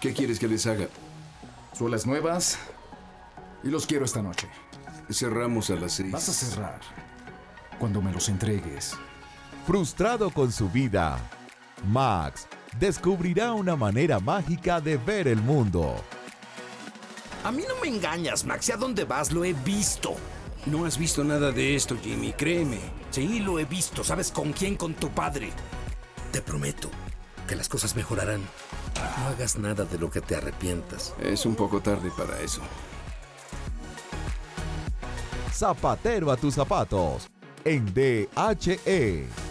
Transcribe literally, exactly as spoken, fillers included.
¿Qué quieres que les haga? Suelas nuevas y los quiero esta noche. Cerramos a las seis. Vas a cerrar cuando me los entregues. Frustrado con su vida, Max descubrirá una manera mágica de ver el mundo. A mí no me engañas, Max. ¿Y a dónde vas? Lo he visto. No has visto nada de esto, Jimmy, créeme. Sí, lo he visto. ¿Sabes con quién? Con tu padre. Te prometo que las cosas mejorarán. No hagas nada de lo que te arrepientas. Es un poco tarde para eso. Zapatero a tus zapatos en D H E.